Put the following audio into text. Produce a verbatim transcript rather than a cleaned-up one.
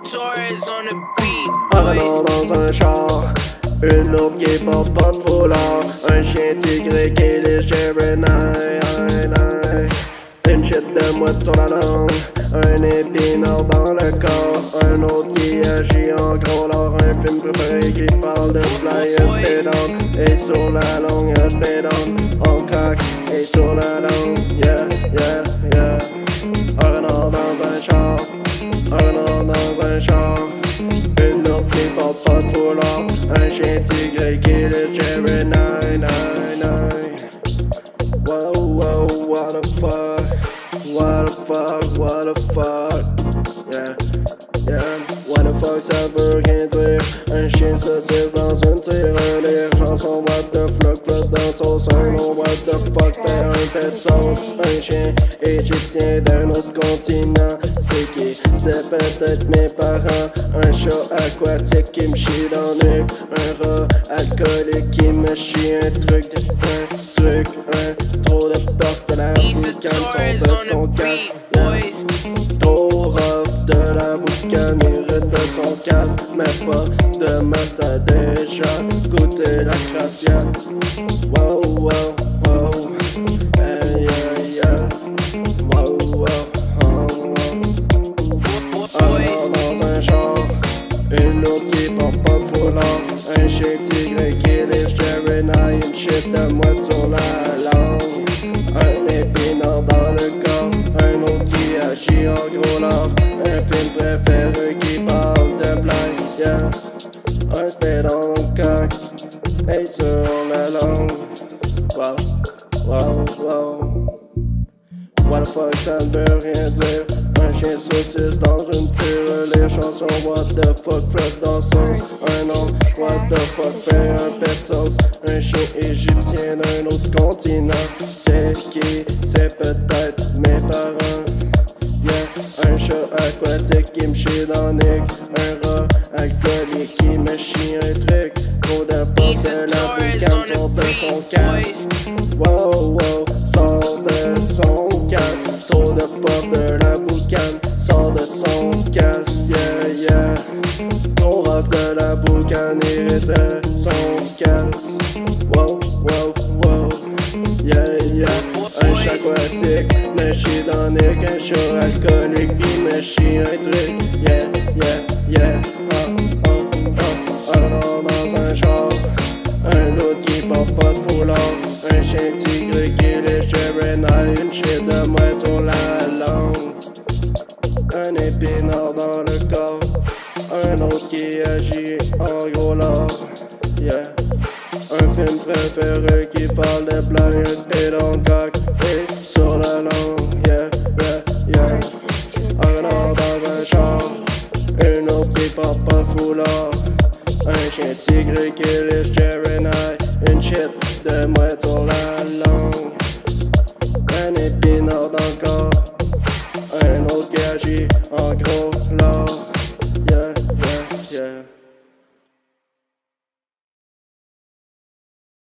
Torres on the beat, Arnaud dans un char, une loupe qui porte pas de foulard, un chien tigré qui les Gemini, une shit de mouette sur la langue, un épinard dans le corps, un autre qui agit en gros lors, un film préféré qui parle de fly spit down, et sur la langue spit down, on craque, et sur la langue, yeah, yeah, yeah. Arnaud dans un char, Arnaud dans un char, une loupe qui porte pas de foulard, un chien tigré qui les Gemini, nine, nine. Wow, wow, what the fuck, what the fuck, what the fuck, yeah, yeah, what the fuck ça veut rien dire, un chien saucisse dans une tirelire, chanson what the fuck, flotte dans son sein, oh what the fuck, fait un pet sauce, un chien égyptien d'un autre continent, c'est qui, c'est peut-être mes parents, un chat aquatique qui me chie dans le nuque, un rat alcoolique qui me chie un truc, un truc, un trop de porte de la boucane, son de son casque, yeah. Trop rough de la boucane, irrite de son casque, mais pas de masse, t'as déjà goûté la crassiette. Wow, wow, wow, hey, yeah, yeah, wow, wow, oh, wow. Alors dans un char, une loupe qui porte pas de foulard, un chien tigré qui les Gemini, une shit de mouette sur la langue, un épinard dans le corps, un autre qui agit en gros lard, un film préféré qui parle de blague, yeah, un spit dans le coq, et sur la langue, wow, wow, wow. What the fuck ça ne veut rien dire, un chien saucisse dans une tirelire, chanson what the fuck flotte dans sauce, un nom what the fuck fait un pet sauce, un chien égyptien d'un autre continent, c'est qui, c'est peut-être mes parents, yeah, un chat aquatique qui me chie dans le nick, un rat alcoolique qui me chie un truc, trop de porte de la boucane sort de son casque, wow wow, sort de son casque, trop de porte de la boucane sort de son casque, yeah yeah, trop rough de la boucane irrite de son casque, wow wow wow, yeah yeah, un chat aquatique me chie dans le nick, un chat alcoolique qui me chie un truc, yeah yeah yeah, oh oh oh, alors dans un char, un autre qui porte pas de foulard, un chien tigre qui les Gemini, une shit de mouette sur la langue, un épinard dans le corps, un autre qui agit